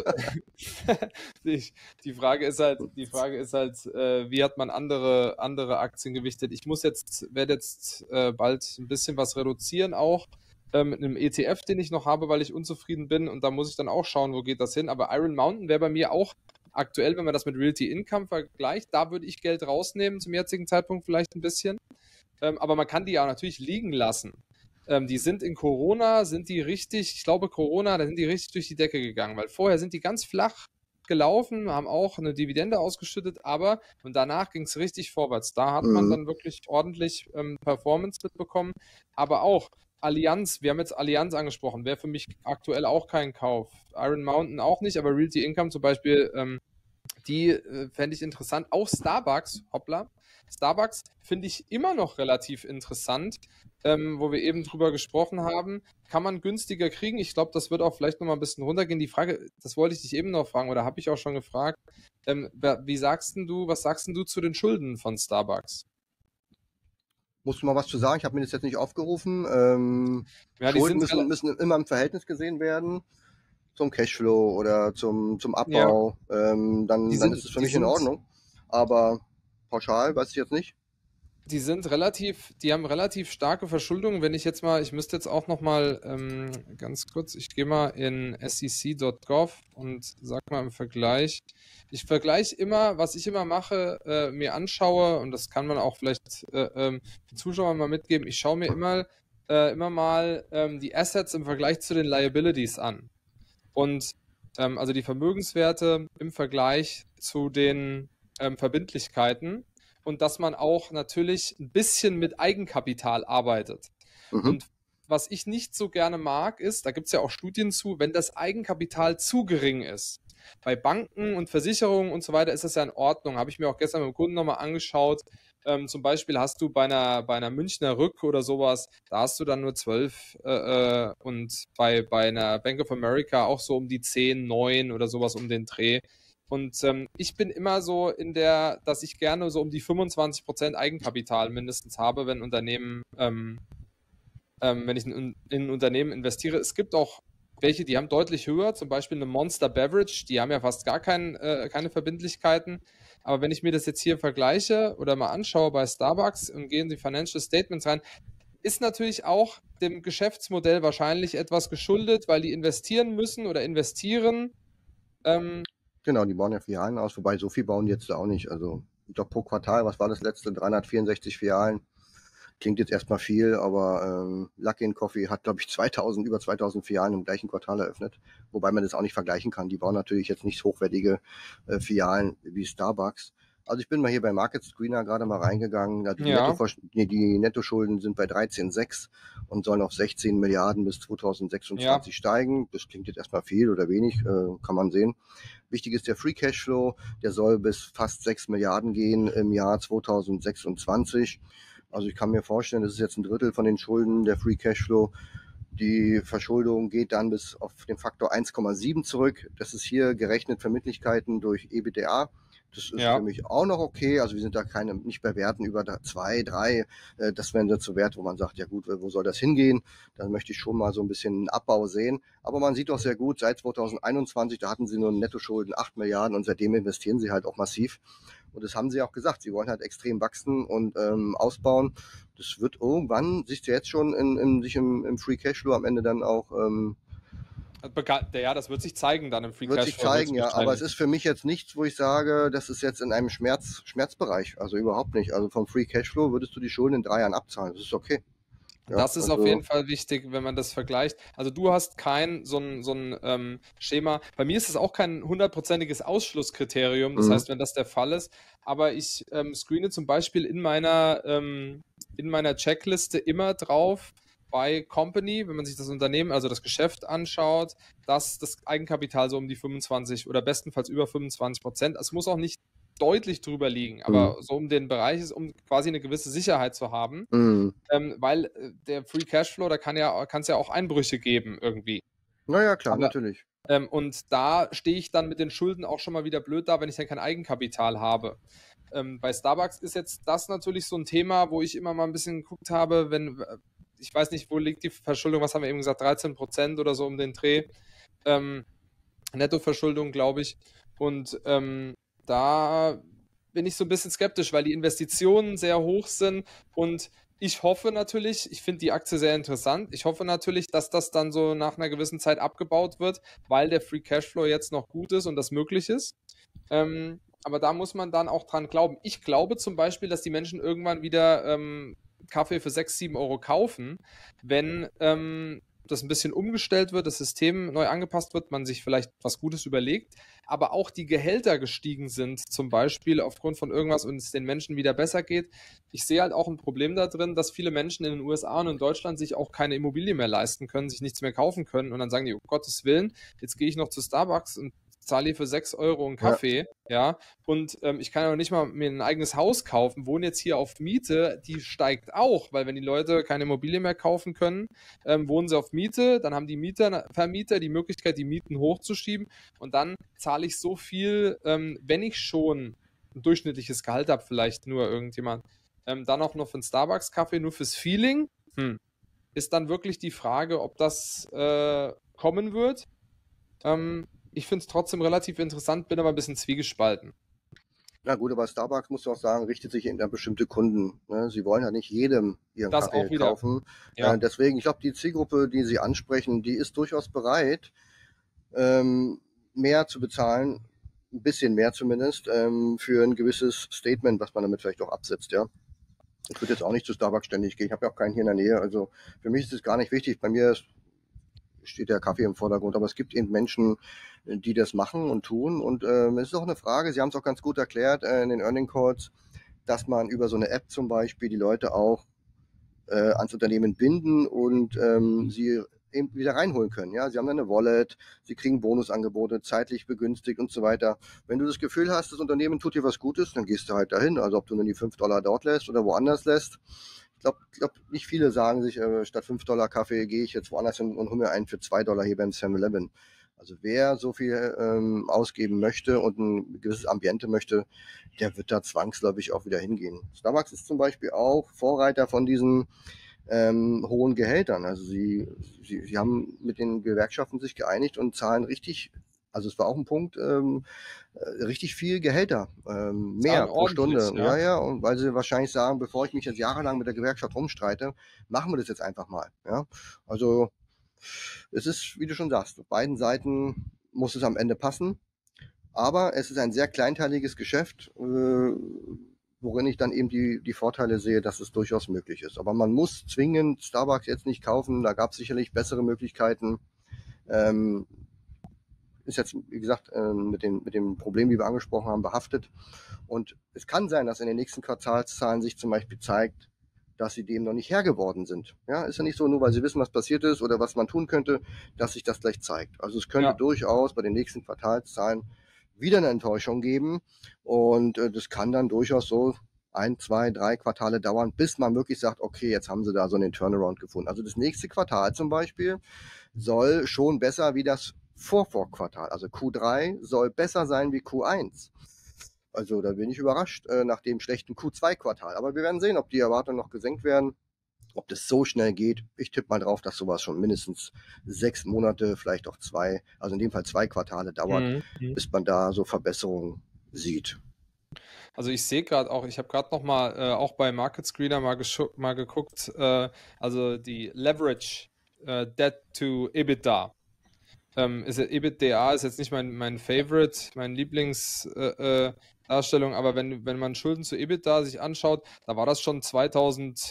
die, die Frage ist halt, die Frage ist halt, äh, wie hat man andere, andere Aktien gewichtet? Ich muss jetzt, werde jetzt äh, bald ein bisschen was reduzieren auch äh, mit einem E T F, den ich noch habe, weil ich unzufrieden bin und da muss ich dann auch schauen, wo geht das hin. Aber Iron Mountain wäre bei mir auch aktuell, wenn man das mit Realty Income vergleicht, da würde ich Geld rausnehmen zum jetzigen Zeitpunkt vielleicht ein bisschen. Ähm, aber man kann die ja natürlich liegen lassen. Ähm, die sind in Corona, sind die richtig, ich glaube Corona, da sind die richtig durch die Decke gegangen, weil vorher sind die ganz flach gelaufen, haben auch eine Dividende ausgeschüttet, aber und danach ging es richtig vorwärts. Da hat mhm. man dann wirklich ordentlich ähm, Performance mitbekommen, aber auch Allianz, wir haben jetzt Allianz angesprochen, wäre für mich aktuell auch kein Kauf. Iron Mountain auch nicht, aber Realty Income zum Beispiel, ähm, die äh, fände ich interessant. Auch Starbucks, hoppla, Starbucks finde ich immer noch relativ interessant, ähm, wo wir eben drüber gesprochen haben. Kann man günstiger kriegen? Ich glaube, das wird auch vielleicht nochmal ein bisschen runtergehen. Die Frage, das wollte ich dich eben noch fragen, oder habe ich auch schon gefragt. Ähm, wie sagst denn du, was sagst denn du zu den Schulden von Starbucks? Musst du mal was zu sagen? Ich habe mir das jetzt nicht aufgerufen. Ähm, ja, Schulden müssen, müssen immer im Verhältnis gesehen werden zum Cashflow oder zum, zum Abbau. Ja. Ähm, dann, dann ist es für mich sind, in Ordnung. Aber pauschal, weiß ich jetzt nicht. Die sind relativ, die haben relativ starke Verschuldung. Wenn ich jetzt mal, ich müsste jetzt auch noch mal ähm, ganz kurz, ich gehe mal in S E C Punkt gov und sag mal im Vergleich. Ich vergleiche immer, was ich immer mache, äh, mir anschaue, und das kann man auch vielleicht äh, ähm, den Zuschauern mal mitgeben. Ich schaue mir immer, äh, immer mal ähm, die Assets im Vergleich zu den Liabilities an. Und ähm, also die Vermögenswerte im Vergleich zu den ähm, Verbindlichkeiten, und dass man auch natürlich ein bisschen mit Eigenkapital arbeitet. Mhm. Und was ich nicht so gerne mag, ist, da gibt es ja auch Studien zu, wenn das Eigenkapital zu gering ist. Bei Banken und Versicherungen und so weiter ist das ja in Ordnung. Habe ich mir auch gestern mit dem Kunden nochmal angeschaut. Ähm, zum Beispiel hast du bei einer, bei einer Münchner Rück oder sowas, da hast du dann nur zwölf äh, und bei, bei einer Bank of America auch so um die zehn, neun oder sowas um den Dreh. Und ähm, ich bin immer so in der, dass ich gerne so um die fünfundzwanzig Prozent Eigenkapital mindestens habe, wenn Unternehmen, ähm, ähm, wenn ich in, in ein Unternehmen investiere. Es gibt auch welche, die haben deutlich höher, zum Beispiel eine Monster Beverage, die haben ja fast gar kein, äh, keine Verbindlichkeiten. Aber wenn ich mir das jetzt hier vergleiche oder mal anschaue bei Starbucks und gehe in die Financial Statements rein, ist natürlich auch dem Geschäftsmodell wahrscheinlich etwas geschuldet, weil die investieren müssen oder investieren. Ähm, Genau, die bauen ja Filialen aus, wobei so viel bauen die jetzt auch nicht. Also ich glaube pro Quartal, was war das letzte? dreihundertvierundsechzig Filialen. Klingt jetzt erstmal viel, aber ähm, Luckin Coffee hat, glaube ich, zweitausend, über zweitausend Filialen im gleichen Quartal eröffnet. Wobei man das auch nicht vergleichen kann. Die bauen natürlich jetzt nicht hochwertige äh, Filialen wie Starbucks. Also ich bin mal hier bei Market Screener gerade mal reingegangen. Die, ja, Netto nee, die Nettoschulden sind bei dreizehn Komma sechs und sollen auf sechzehn Milliarden bis ja, zweitausendsechsundzwanzig steigen. Das klingt jetzt erstmal viel oder wenig, äh, kann man sehen. Wichtig ist der Free Cashflow, der soll bis fast sechs Milliarden gehen im Jahr zweitausendsechsundzwanzig. Also ich kann mir vorstellen, das ist jetzt ein Drittel von den Schulden, der Free Cashflow. Die Verschuldung geht dann bis auf den Faktor eins Komma sieben zurück. Das ist hier gerechnet Verbindlichkeiten durch EBITDA. Das ist für ja. mich auch noch okay. Also wir sind da keine, nicht bei Werten über zwei, drei. Das wären jetzt so Werte, wo man sagt, ja gut, wo soll das hingehen? Dann möchte ich schon mal so ein bisschen einen Abbau sehen. Aber man sieht auch sehr gut, seit zweitausendeinundzwanzig, da hatten sie nur Nettoschulden acht Milliarden und seitdem investieren sie halt auch massiv. Und das haben sie auch gesagt. Sie wollen halt extrem wachsen und ähm, ausbauen. Das wird irgendwann, siehst du jetzt schon, in, in, sich im, im Free Cashflow am Ende dann auch ähm, Ja, das wird sich zeigen dann im Free wird sich Cashflow zeigen, ja. Aber es höchstwahrscheinlich. ist für mich jetzt nichts, wo ich sage, das ist jetzt in einem Schmerz, Schmerzbereich. Also überhaupt nicht. Also vom Free Cashflow würdest du die Schulden in drei Jahren abzahlen. Das ist okay. Ja, Das ist auf jeden also, Fall wichtig, wenn man das vergleicht. Also du hast kein so ein, so ein ähm, Schema. Bei mir ist es auch kein hundertprozentiges Ausschlusskriterium. Das mh, heißt, wenn das der Fall ist, aber ich ähm, screene zum Beispiel in meiner, ähm, in meiner Checkliste immer drauf bei Company, wenn man sich das Unternehmen, also das Geschäft anschaut, dass das Eigenkapital so um die fünfundzwanzig oder bestenfalls über fünfundzwanzig Prozent. Es muss auch nicht deutlich drüber liegen, mh, aber so um den Bereich ist, um quasi eine gewisse Sicherheit zu haben. mh. Ähm, weil äh, der Free Cashflow, da kann ja, kann es ja auch Einbrüche geben irgendwie. Naja, klar, Aber natürlich. ähm, und da stehe ich dann mit den Schulden auch schon mal wieder blöd da, wenn ich dann kein Eigenkapital habe. Ähm, bei Starbucks ist jetzt das natürlich so ein Thema, wo ich immer mal ein bisschen geguckt habe, wenn, äh, ich weiß nicht, wo liegt die Verschuldung, was haben wir eben gesagt, dreizehn Prozent oder so um den Dreh. Ähm, Nettoverschuldung, glaube ich. Und ähm, da bin ich so ein bisschen skeptisch, weil die Investitionen sehr hoch sind und ich hoffe natürlich, ich finde die Aktie sehr interessant. Ich hoffe natürlich, dass das dann so nach einer gewissen Zeit abgebaut wird, weil der Free Cashflow jetzt noch gut ist und das möglich ist. Ähm, aber da muss man dann auch dran glauben. Ich glaube zum Beispiel, dass die Menschen irgendwann wieder ähm, Kaffee für sechs, sieben Euro kaufen, wenn ähm, das ein bisschen umgestellt wird, das System neu angepasst wird, man sich vielleicht was Gutes überlegt, aber auch die Gehälter gestiegen sind, zum Beispiel aufgrund von irgendwas und es den Menschen wieder besser geht. Ich sehe halt auch ein Problem da drin, dass viele Menschen in den U S A und in Deutschland sich auch keine Immobilie mehr leisten können, sich nichts mehr kaufen können und dann sagen die, um Gottes Willen, jetzt gehe ich noch zu Starbucks und zahle hier für sechs Euro einen Ja, Kaffee, ja, und ähm, ich kann aber nicht mal mir ein eigenes Haus kaufen, wohne jetzt hier auf Miete, die steigt auch, weil wenn die Leute keine Immobilie mehr kaufen können, ähm, wohnen sie auf Miete, dann haben die Mieter, Vermieter die Möglichkeit, die Mieten hochzuschieben und dann zahle ich so viel, ähm, wenn ich schon ein durchschnittliches Gehalt habe, vielleicht nur irgendjemand, ähm, dann auch noch für einen Starbucks-Kaffee, nur fürs Feeling, hm, ist dann wirklich die Frage, ob das äh, kommen wird. Ähm, ich finde es trotzdem relativ interessant, bin aber ein bisschen zwiegespalten. Na gut, aber Starbucks, muss du auch sagen, richtet sich an bestimmte Kunden. Ne? Sie wollen ja nicht jedem ihren Das auch Kaffee wieder. kaufen. Ja. Äh, deswegen, ich glaube, die Zielgruppe, die Sie ansprechen, die ist durchaus bereit, ähm, mehr zu bezahlen, ein bisschen mehr zumindest, ähm, für ein gewisses Statement, was man damit vielleicht auch absetzt, ja. Ich würde jetzt auch nicht zu Starbucks ständig gehen. Ich habe ja auch keinen hier in der Nähe. Also für mich ist es gar nicht wichtig. Bei mir ist, steht der Kaffee im Vordergrund. Aber es gibt eben Menschen, die das machen und tun. Und ähm, es ist auch eine Frage, Sie haben es auch ganz gut erklärt äh, in den Earning Calls, dass man über so eine App zum Beispiel die Leute auch äh, ans Unternehmen binden und ähm, sie eben wieder reinholen können. Ja, sie haben dann eine Wallet, sie kriegen Bonusangebote, zeitlich begünstigt und so weiter. Wenn du das Gefühl hast, das Unternehmen tut dir was Gutes, dann gehst du halt dahin. Also ob du nur die fünf Dollar dort lässt oder woanders lässt. Ich glaube, glaub, nicht viele sagen sich, äh, statt fünf Dollar Kaffee gehe ich jetzt woanders hin und hole mir einen für zwei Dollar hier beim seven eleven. Also wer so viel ähm, ausgeben möchte und ein gewisses Ambiente möchte, der wird da zwangsläufig auch wieder hingehen. Starbucks ist zum Beispiel auch Vorreiter von diesen ähm, hohen Gehältern. Also sie, sie, sie haben mit den Gewerkschaften sich geeinigt und zahlen richtig, also es war auch ein Punkt, ähm, äh, richtig viel Gehälter, ähm, Zahlen mehr pro ordentlich, Stunde. ja. Ja, ja, und weil sie wahrscheinlich sagen, bevor ich mich jetzt jahrelang mit der Gewerkschaft rumstreite, machen wir das jetzt einfach mal. Ja, also es ist, wie du schon sagst, auf beiden Seiten muss es am Ende passen. Aber es ist ein sehr kleinteiliges Geschäft, äh, worin ich dann eben die, die Vorteile sehe, dass es durchaus möglich ist. Aber man muss zwingend Starbucks jetzt nicht kaufen. Da gab es sicherlich bessere Möglichkeiten. Ähm, ist jetzt, wie gesagt, äh, mit, den, mit dem Problem, die wir angesprochen haben, behaftet. Und es kann sein, dass in den nächsten Quartalszahlen sich zum Beispiel zeigt, dass sie dem noch nicht Herr geworden sind. Ja, ist ja nicht so, nur weil sie wissen, was passiert ist oder was man tun könnte, dass sich das gleich zeigt. Also es könnte Ja. durchaus bei den nächsten Quartalszahlen wieder eine Enttäuschung geben und äh, das kann dann durchaus so ein, zwei, drei Quartale dauern, bis man wirklich sagt, okay, jetzt haben sie da so einen Turnaround gefunden. Also das nächste Quartal zum Beispiel soll schon besser wie das Vorvorquartal, also Q drei soll besser sein wie Q eins. Also da bin ich überrascht äh, nach dem schlechten Q zwei Quartal. Aber wir werden sehen, ob die Erwartungen noch gesenkt werden, ob das so schnell geht. Ich tippe mal drauf, dass sowas schon mindestens sechs Monate, vielleicht auch zwei, also in dem Fall zwei Quartale dauert, Mhm. bis man da so Verbesserungen sieht. Also ich sehe gerade auch, ich habe gerade noch mal äh, auch bei Market Screener mal, mal geguckt, äh, also die Leverage äh, Debt to EBITDA. Ähm, ist, EBITDA ist jetzt nicht mein, mein Favorite, mein Lieblingsdarstellung, äh, äh, aber wenn, wenn man Schulden zu EBITDA sich anschaut, da war das schon zwanzig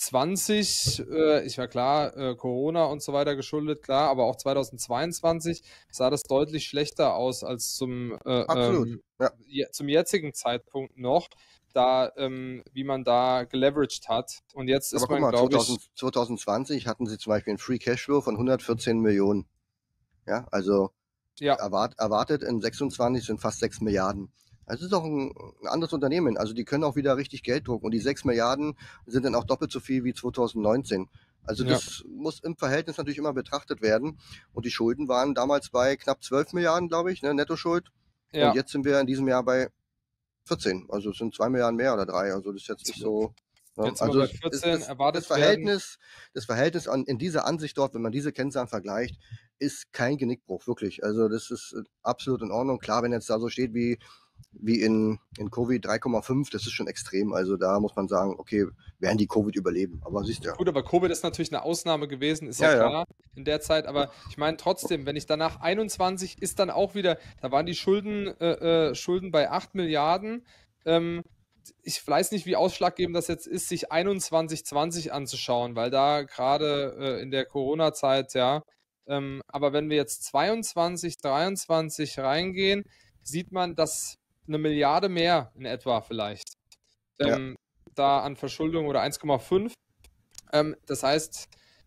zwanzig, äh, ich war klar, äh, Corona und so weiter geschuldet, klar, aber auch zwanzig zweiundzwanzig sah das deutlich schlechter aus als zum, äh, Absolut. ähm, Ja. je, zum jetzigen Zeitpunkt noch, da, ähm, wie man da geleveraged hat. Und jetzt Aber ist guck man, mal, glaube ich, zwanzig zwanzig hatten sie zum Beispiel einen Free Cashflow von hundertvierzehn Millionen. Ja, also ja, erwart, erwartet in sechsundzwanzig sind fast sechs Milliarden. Das ist doch ein, ein anderes Unternehmen. Also die können auch wieder richtig Geld drucken. Und die sechs Milliarden sind dann auch doppelt so viel wie zwanzig neunzehn. Also ja, das muss im Verhältnis natürlich immer betrachtet werden. Und die Schulden waren damals bei knapp zwölf Milliarden, glaube ich, ne, Nettoschuld. Und ja. jetzt sind wir in diesem Jahr bei vierzehn. Also es sind zwei Milliarden mehr oder drei. Also das ist jetzt nicht so. Ne? Jetzt sind wir Also bei es ist vierzehn, das, das erwartet werden. Verhältnis, das Verhältnis an, in dieser Ansicht dort, wenn man diese Kennzahlen vergleicht, ist kein Genickbruch, wirklich. Also das ist absolut in Ordnung. Klar, wenn jetzt da so steht wie, wie in, in Covid drei Komma fünf, das ist schon extrem. Also da muss man sagen, okay, werden die Covid überleben. Aber siehst du ja. Gut, aber Covid ist natürlich eine Ausnahme gewesen, ist ja, Ja, ja. klar in der Zeit. Aber ich meine trotzdem, wenn ich danach einundzwanzig ist dann auch wieder, da waren die Schulden, äh, äh, Schulden bei acht Milliarden. Ähm, ich weiß nicht, wie ausschlaggebend das jetzt ist, sich einundzwanzig zwanzig anzuschauen, weil da gerade äh, in der Corona-Zeit, ja. Ähm, aber wenn wir jetzt zweiundzwanzig, dreiundzwanzig reingehen, sieht man, dass eine Milliarde mehr in etwa vielleicht Ja. ähm, da an Verschuldung oder eins Komma fünf. Ähm, das heißt,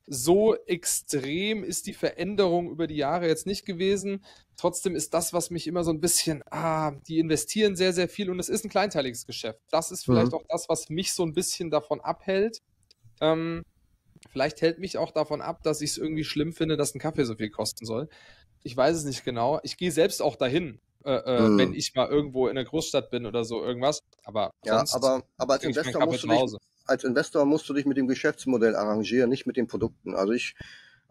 so extrem ist die Veränderung über die Jahre jetzt nicht gewesen. Trotzdem ist das, was mich immer so ein bisschen, ah, die investieren sehr, sehr viel und es ist ein kleinteiliges Geschäft. Das ist vielleicht Mhm. auch das, was mich so ein bisschen davon abhält. Ähm, vielleicht hält mich auch davon ab, dass ich es irgendwie schlimm finde, dass ein Kaffee so viel kosten soll. Ich weiß es nicht genau. Ich gehe selbst auch dahin, äh, äh, wenn Mhm. ich mal irgendwo in der Großstadt bin oder so irgendwas. Aber Ja, sonst aber, aber als trinke ich meinen Investor Kaffee musst du zu dich, Hause. als Investor musst du dich mit dem Geschäftsmodell arrangieren, nicht mit den Produkten. Also ich,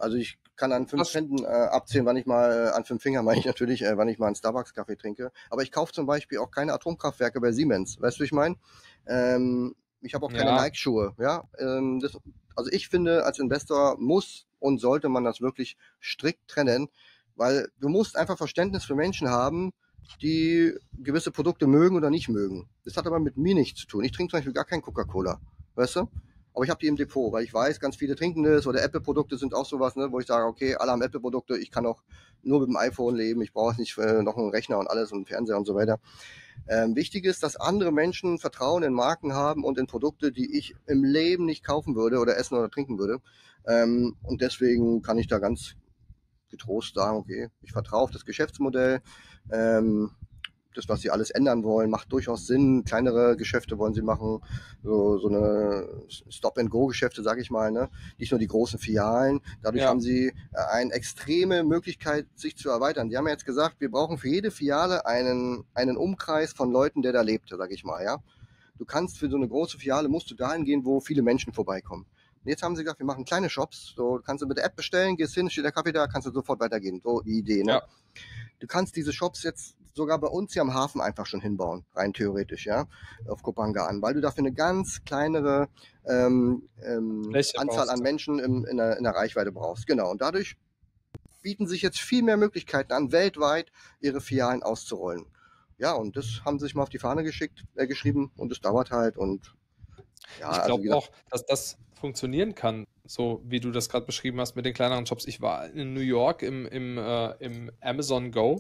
Also ich kann an fünf Was? Händen äh, abzählen, wann ich mal, äh, an fünf Fingern meine ich natürlich, äh, wann ich mal einen Starbucks-Kaffee trinke. Aber ich kaufe zum Beispiel auch keine Atomkraftwerke bei Siemens. Weißt du, wie ich meine? Ähm, ich habe auch keine Ja, Nike-Schuhe. Ja? Ähm, das, also ich finde, als Investor muss und sollte man das wirklich strikt trennen, weil du musst einfach Verständnis für Menschen haben, die gewisse Produkte mögen oder nicht mögen. Das hat aber mit mir nichts zu tun. Ich trinke zum Beispiel gar kein Coca-Cola. Weißt du? Aber ich habe die im Depot, weil ich weiß, ganz viele trinken das oder Apple-Produkte sind auch sowas, ne, wo ich sage, okay, alle haben Apple-Produkte, ich kann auch nur mit dem iPhone leben, ich brauche nicht äh, noch einen Rechner und alles und einen Fernseher und so weiter. Ähm, wichtig ist, dass andere Menschen Vertrauen in Marken haben und in Produkte, die ich im Leben nicht kaufen würde oder essen oder trinken würde. Ähm, und deswegen kann ich da ganz getrost sagen, okay, ich vertraue auf das Geschäftsmodell. Ähm, das, was sie alles ändern wollen, macht durchaus Sinn. Kleinere Geschäfte wollen sie machen, so, so eine Stop-and-Go-Geschäfte, sage ich mal, ne? Nicht nur die großen Filialen. Dadurch ja, haben sie äh, eine extreme Möglichkeit, sich zu erweitern. Die haben ja jetzt gesagt, wir brauchen für jede Filiale einen, einen Umkreis von Leuten, der da lebt, sage ich mal, ja. Du kannst für so eine große Filiale, musst du dahin gehen, wo viele Menschen vorbeikommen. Und jetzt haben sie gesagt, wir machen kleine Shops, so kannst du mit der App bestellen, gehst hin, steht der Kaffee da, kannst du sofort weitergehen. So die Idee, ne? ja. Du kannst diese Shops jetzt sogar bei uns hier am Hafen einfach schon hinbauen, rein theoretisch, ja, auf Kopanga an, weil du dafür eine ganz kleinere ähm, ähm, Fläche Anzahl brauchst an du. Menschen im, in, der, in der Reichweite brauchst. Genau. Und dadurch bieten sich jetzt viel mehr Möglichkeiten an, weltweit ihre Filialen auszurollen. Ja, und das haben sie sich mal auf die Fahne geschickt, äh, geschrieben und es dauert halt und ja, Ich also glaube wie gesagt, auch, dass das funktionieren kann, so wie du das gerade beschrieben hast mit den kleineren Shops. Ich war in New York im, im, äh, im Amazon Go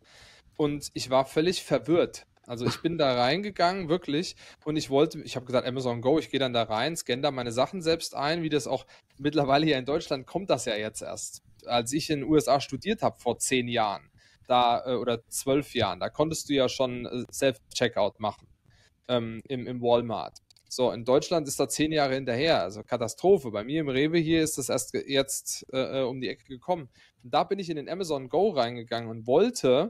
und ich war völlig verwirrt. Also ich bin da reingegangen, wirklich, und ich wollte, ich habe gesagt, Amazon Go, ich gehe dann da rein, scanne da meine Sachen selbst ein, wie das auch mittlerweile hier in Deutschland kommt das ja jetzt erst. Als ich in den U S A studiert habe vor zehn Jahren, da äh, oder zwölf Jahren, da konntest du ja schon äh, Self-Checkout machen ähm, im, im Walmart. So, in Deutschland ist da zehn Jahre hinterher, also Katastrophe. Bei mir im Rewe hier ist das erst jetzt äh, um die Ecke gekommen. Und da bin ich in den Amazon Go reingegangen und wollte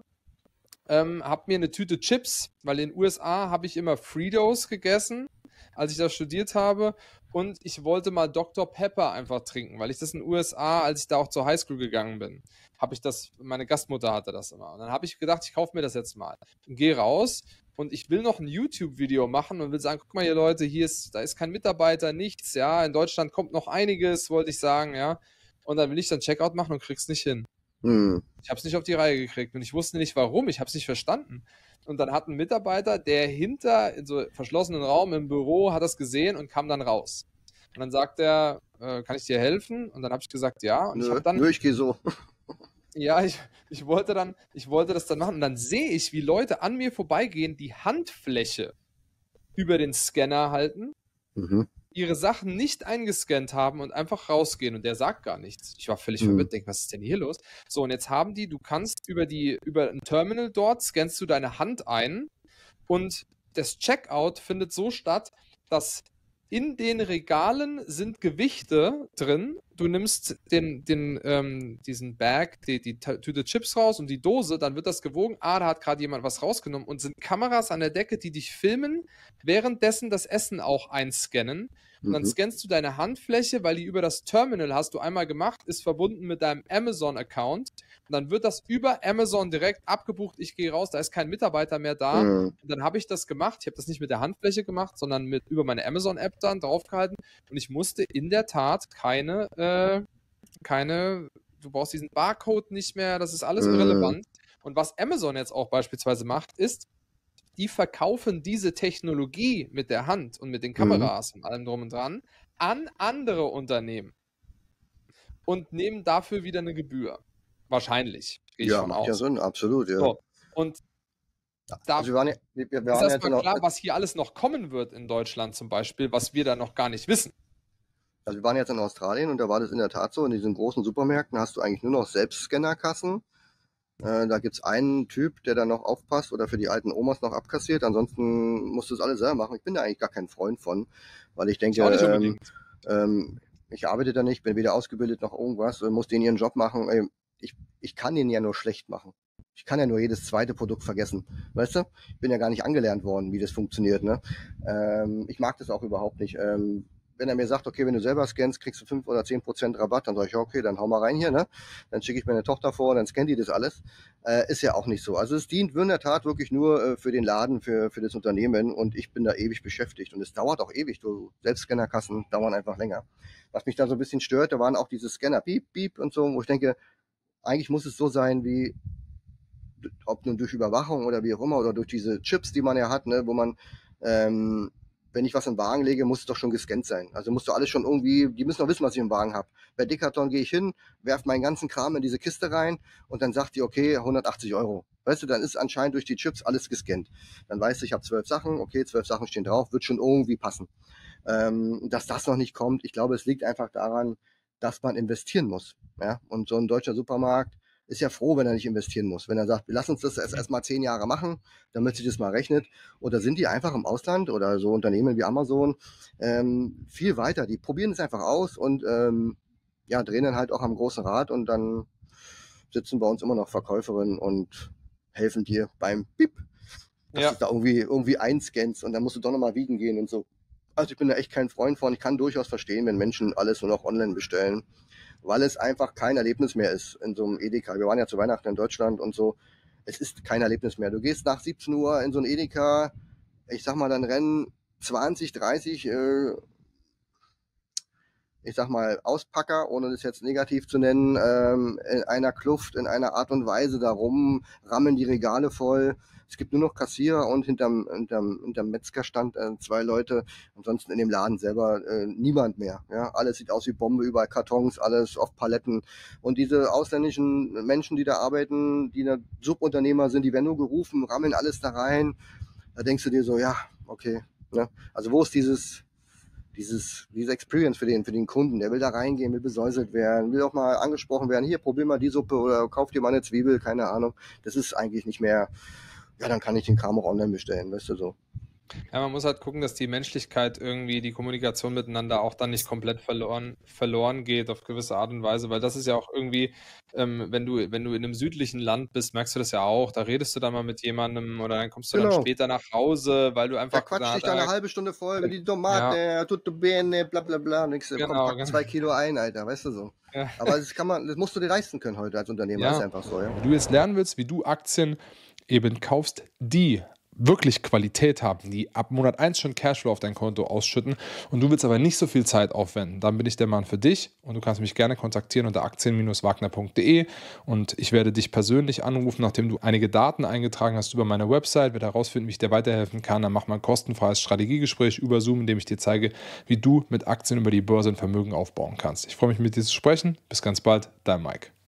ähm, habe mir eine Tüte Chips, weil in den U S A habe ich immer Fritos gegessen, als ich da studiert habe. Und ich wollte mal Doktor Pepper einfach trinken, weil ich das in den U S A, als ich da auch zur Highschool gegangen bin, habe ich das, meine Gastmutter hatte das immer. Und dann habe ich gedacht, ich kaufe mir das jetzt mal. Und gehe raus und ich will noch ein YouTube-Video machen und will sagen, guck mal hier Leute, hier ist, da ist kein Mitarbeiter, nichts, ja. In Deutschland kommt noch einiges, wollte ich sagen, ja. Und dann will ich dann Checkout machen und krieg's nicht hin. hm, Ich habe es nicht auf die Reihe gekriegt und ich wusste nicht warum, ich habe es nicht verstanden. Und dann hat ein Mitarbeiter, der hinter in so verschlossenen Raum im Büro hat das gesehen und kam dann raus. Und dann sagt er, äh, kann ich dir helfen? Und dann habe ich gesagt, ja. Und ich nö, habe dann, nö, ich gehe so. ja, ich, ich wollte dann, ich wollte das dann machen. Und dann sehe ich, wie Leute an mir vorbeigehen, die Handfläche über den Scanner halten, Mhm. ihre Sachen nicht eingescannt haben und einfach rausgehen und der sagt gar nichts. Ich war völlig Hm. verwirrt, denke, was ist denn hier los? So, und jetzt haben die, du kannst über die, über ein Terminal dort, scannst du deine Hand ein und das Checkout findet so statt, dass in den Regalen sind Gewichte drin. Du nimmst den, den, ähm, diesen Bag, die, die Tüte Chips raus und die Dose, dann wird das gewogen. Ah, da hat gerade jemand was rausgenommen und sind Kameras an der Decke, die dich filmen, währenddessen das Essen auch einscannen. Und dann Mhm. scannst du deine Handfläche, weil die über das Terminal hast du einmal gemacht, ist verbunden mit deinem Amazon-Account. Und dann wird das über Amazon direkt abgebucht. Ich gehe raus, da ist kein Mitarbeiter mehr da. Hm. Und dann habe ich das gemacht. Ich habe das nicht mit der Handfläche gemacht, sondern mit über meine Amazon-App dann draufgehalten. Und ich musste in der Tat keine, äh, keine, du brauchst diesen Barcode nicht mehr, das ist alles Hm. irrelevant. Und was Amazon jetzt auch beispielsweise macht, ist, die verkaufen diese Technologie mit der Hand und mit den Mhm. Kameras und allem drum und dran an andere Unternehmen und nehmen dafür wieder eine Gebühr. Wahrscheinlich, gehe ich Ja, von macht ja aus. Sinn, absolut, ja. So, und da Also wir waren ja, wir, wir ist waren ja jetzt erstmal noch, klar, was hier alles noch kommen wird in Deutschland zum Beispiel, was wir da noch gar nicht wissen. also wir waren jetzt in Australien und da war das in der Tat so, in diesen großen Supermärkten hast du eigentlich nur noch Selbstscannerkassen. Äh, da gibt's einen Typ, der da noch aufpasst oder für die alten Omas noch abkassiert. Ansonsten musst du es alles selber machen. Ich bin da eigentlich gar kein Freund von, weil ich Ich denke, auch nicht ähm, unbedingt. ähm, ich arbeite da nicht, bin weder ausgebildet noch irgendwas, äh, muss den ihren Job machen. Ey, ich, ich kann den ja nur schlecht machen. Ich kann ja nur jedes zweite Produkt vergessen. Weißt du? Ich bin ja gar nicht angelernt worden, wie das funktioniert. Ne? Ähm, ich mag das auch überhaupt nicht. Ähm, wenn er mir sagt, okay, wenn du selber scannst, kriegst du fünf oder zehn Prozent Rabatt, dann sage ich, ja, okay, dann hau mal rein hier, ne? Dann schicke ich meine Tochter vor, dann scannt die das alles. Äh, ist ja auch nicht so. Also es dient in der Tat wirklich nur äh, für den Laden, für, für das Unternehmen und ich bin da ewig beschäftigt und es dauert auch ewig. Du, Selbstscannerkassen dauern einfach länger. Was mich da so ein bisschen stört, da waren auch diese Scanner, piep, piep und so, wo ich denke, eigentlich muss es so sein wie, ob nun durch Überwachung oder wie auch immer, oder durch diese Chips, die man ja hat, ne, wo man, ähm, wenn ich was in den Wagen lege, muss es doch schon gescannt sein. Also muss doch alles schon irgendwie, die müssen doch wissen, was ich im Wagen habe. Bei Decathlon gehe ich hin, werfe meinen ganzen Kram in diese Kiste rein und dann sagt die, okay, hundertachtzig Euro. Weißt du, dann ist anscheinend durch die Chips alles gescannt. Dann weißt du, ich habe zwölf Sachen, okay, zwölf Sachen stehen drauf, wird schon irgendwie passen. Ähm, dass das noch nicht kommt, ich glaube, es liegt einfach daran, dass man investieren muss. Ja? Und so ein deutscher Supermarkt ist ja froh, wenn er nicht investieren muss. Wenn er sagt, lass uns das erst erstmal zehn Jahre machen, damit sich das mal rechnet. Oder sind die einfach im Ausland oder so Unternehmen wie Amazon ähm, viel weiter. Die probieren es einfach aus und ähm, ja, drehen dann halt auch am großen Rad und dann sitzen bei uns immer noch Verkäuferinnen und helfen dir beim Bip, dass Ja. du da irgendwie, irgendwie einscannst und dann musst du doch nochmal wiegen gehen und so. Also ich bin da echt kein Freund von. Ich kann durchaus verstehen, wenn Menschen alles nur noch online bestellen, weil es einfach kein Erlebnis mehr ist in so einem Edeka. Wir waren ja zu Weihnachten in Deutschland und so. Es ist kein Erlebnis mehr. Du gehst nach siebzehn Uhr in so ein Edeka, ich sag mal, dann rennen zwanzig, dreißig, äh, ich sag mal, Auspacker, ohne das jetzt negativ zu nennen, ähm, in einer Kluft, in einer Art und Weise darum, rammen die Regale voll. Es gibt nur noch Kassierer und hinterm, hinterm, hinterm Metzgerstand äh, zwei Leute. Ansonsten in dem Laden selber äh, niemand mehr. Ja? Alles sieht aus wie Bombe, überall Kartons, alles auf Paletten. Und diese ausländischen Menschen, die da arbeiten, die da Subunternehmer sind, die werden nur gerufen, rammeln alles da rein. Da denkst du dir so, ja, okay. Ne? Also wo ist dieses dieses, diese Experience für den, für den Kunden? Der will da reingehen, will besäuselt werden, will auch mal angesprochen werden, hier, probier mal die Suppe oder kauf dir mal eine Zwiebel, keine Ahnung. Das ist eigentlich nicht mehr, ja, dann kann ich den Kram auch online bestellen, weißt du so. Ja, man muss halt gucken, dass die Menschlichkeit irgendwie, die Kommunikation miteinander auch dann nicht komplett verloren, verloren geht auf gewisse Art und Weise, weil das ist ja auch irgendwie, ähm, wenn du, wenn du in einem südlichen Land bist, merkst du das ja auch, da redest du dann mal mit jemandem oder dann kommst du dann Genau. später nach Hause, weil du Der einfach quatscht dich da eine halbe Stunde voll mit die Tomate, ja. Tutto bene, bla bla bla. Nix, Genau, komm, pack genau. zwei Kilo ein, Alter, weißt du so. Ja. Aber das kann man, das musst du dir leisten können heute als Unternehmer, Ja. ist einfach so, ja. Wenn du jetzt lernen willst, wie du Aktien eben kaufst, die wirklich Qualität haben, die ab Monat eins schon Cashflow auf dein Konto ausschütten und du willst aber nicht so viel Zeit aufwenden, dann bin ich der Mann für dich und du kannst mich gerne kontaktieren unter aktien Bindestrich wagner Punkt de und ich werde dich persönlich anrufen, nachdem du einige Daten eingetragen hast über meine Website, werde herausfinden, wie ich dir weiterhelfen kann, dann mach mal ein kostenfreies Strategiegespräch über Zoom, in dem ich dir zeige, wie du mit Aktien über die Börse ein Vermögen aufbauen kannst. Ich freue mich, mit dir zu sprechen. Bis ganz bald, dein Mike.